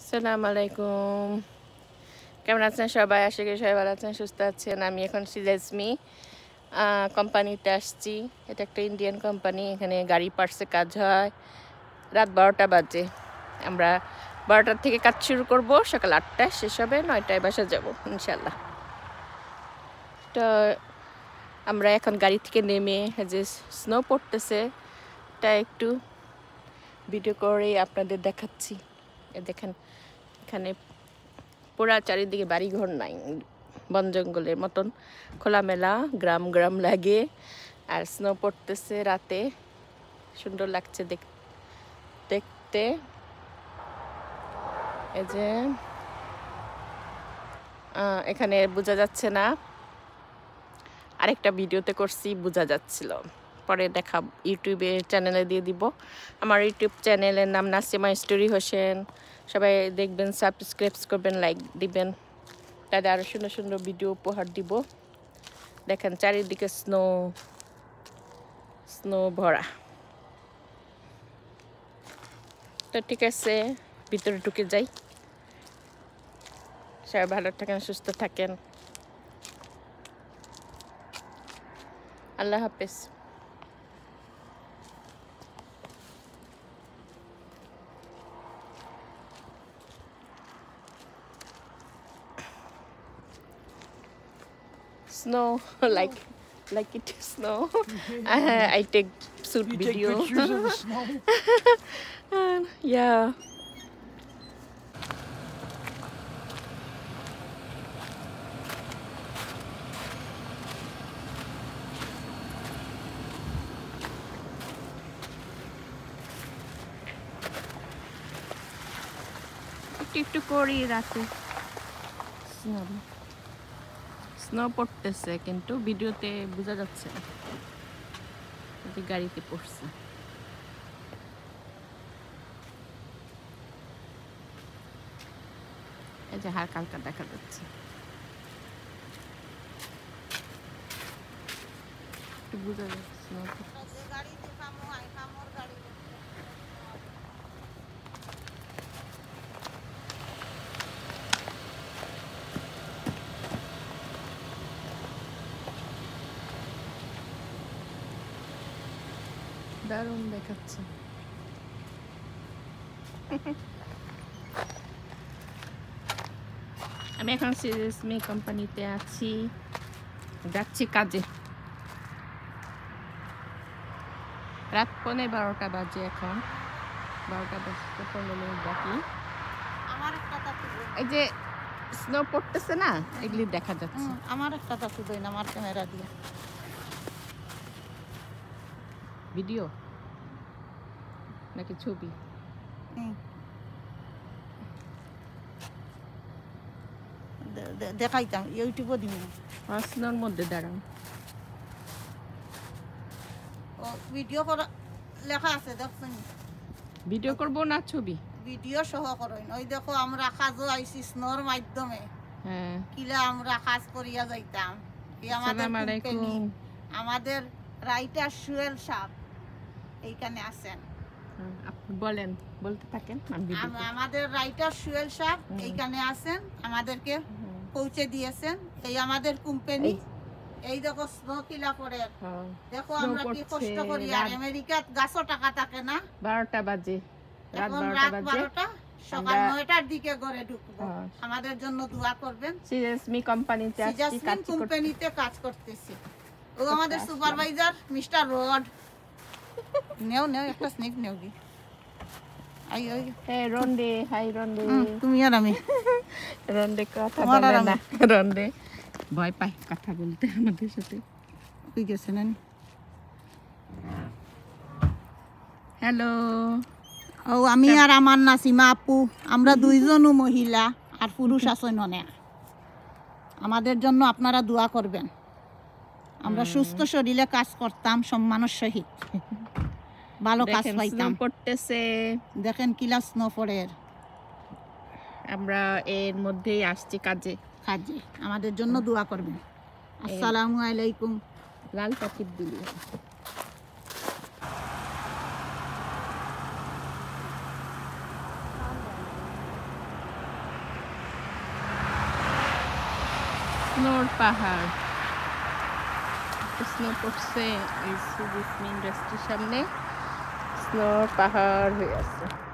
আসসালামু আলাইকুম। কেমন আছেন সবাই? আশা করি সবাই ভালো আছেন, সুস্থ আছেন। আমি এখন সিলেজমি কোম্পানিতে আসছি। এটা একটা ইন্ডিয়ান কোম্পানি। এখানে গাড়ি পার্টসে কাজ হয়। রাত 12টা বাজে। আমরা 12টার থেকে কাজ শুরু করব, সকাল 8টায় শেষ হবে, 9টায় বাসা যাব ইনশাল্লাহ। তো আমরা এখন গাড়ি থেকে নেমে যে স্নো পড়তেছে, এটা একটু ভিডিও করে আপনাদের দেখাচ্ছি। দেখেন এখানে পুরা চারিদিকে বাড়িঘর নাই, বন জঙ্গলের মতন খোলামেলা গ্রাম গ্রাম লাগে। আর স্নো পড়তেছে রাতে, সুন্দর লাগছে দেখতে। এই যে এখানে বোঝা যাচ্ছে না, আরেকটা ভিডিওতে করছি বোঝা যাচ্ছিল, পরে দেখা ইউটিউবে চ্যানেলে দিয়ে দিব। আমার ইউটিউব চ্যানেলের নাম নাসিমা স্টোরি হোসেন। সবাই দেখবেন, সাবস্ক্রাইব করবেন, লাইক দিবেন, তাদের আরও সুন্দর সুন্দর ভিডিও উপহার দিব। দেখেন চারিদিকে স্নো স্নো ভরা। তো ঠিক আছে, ভিতরে ঢুকে যাই। সবাই ভালো থাকেন, সুস্থ থাকেন। আল্লাহ হাফেজ। Snow like it snow. I take shoot You video. take pictures of the snow? Yeah. একটু করি রাতে স্নো পড়তেছে, কিন্তু ভিডিওতে বোঝা যাচ্ছে না, গাড়িতে পড়ছে। এই যে হালকা হালকা দেখা যাচ্ছে, একটু বোঝা যাচ্ছে না। দারুণ দেখাচ্ছে। আমি এখন সিরিয়াসমি কোম্পানিতে আছি, যাচ্ছি কাজে। রাত 12:15 বাজে এখন, 12টা বাজতে 15 মিনিট বাকি। এই যে স্নো পড়তেছে না, এগুলি দেখা যাচ্ছে। আমার একটা তাতু দেন আমার ক্যামেরা দিয়ে ভিডিও নাকি ছবি? দেখাইতাম, ইউটিউবও দিব। স্নোর মধ্যে দাঁড়ান, ও ভিডিও করা লেখা আছে, দেখছেন? ভিডিও করব না ছবি? ভিডিও সহ করেন। ওই দেখো আমরা কাজও আইছি স্নোর মাধ্যমে। হ্যাঁ, কিলা আমরা কাজ করিয়া যাইতাম। এই আমাদের আসসালামু আলাইকুম। আমাদের রাইটার সুয়েল সাহেব এইখানে আছেন। আপনি বলেন, বলতে থাকেন। আমাদের রাইটার সুয়েল সাহেব এইখানে আছেন, আমাদেরকে পৌঁছে দিয়েছেন। এই আমাদের কোম্পানি। এই দেখো স্নো কিলা করে, দেখো আমরা কি কষ্ট করি। আর আমেরিকাত গাছও টাকা থাকে না। 12টা বাজে, রাত 12টা, সকাল 9টার দিকে ঘরে ঢুকবো। আমাদের জন্য দোয়া করবেন। সিরিয়াসমি কোম্পানিতে আছি, কোম্পানিতে কাজ করতেছি। ও আমাদের সুপারভাইজার মিস্টার রড। নেও একটা স্নেক নেও কি? আই ওই হ্যাঁ, রন্ডে, হাই রন্ডে। তুমি আর আমি রন্ডে কথা বলে না, রন্ডে ভয় পায় কথা বলতে আমাদের সাথে। কই গেছেন? হ্যালো। ও আমি আর আমার নাসিমা আপু, আমরা দুইজনও মহিলা, আর পুরুষ আছেন অনেক। আমাদের জন্য আপনারা দোয়া করবেন। আমরা সুস্থ শরীরে কাজ করতাম, সম্মানের সহিত ভালো কাজ পাইতাম। পড়তেছে, দেখেন কিলা স্নো পড়ে। আমরা এর মধ্যেই আসছি কাজে। আমাদের জন্য দোয়া করবেন। আসসালামু আলাইকুম। লাল পাখির দিলি। স্নোর পাহাড়, স্নো পড়ছে এই সুজিস ইন্ডাস্ট্রির সামনে, স্নোর পাহাড় হয়ে আছে।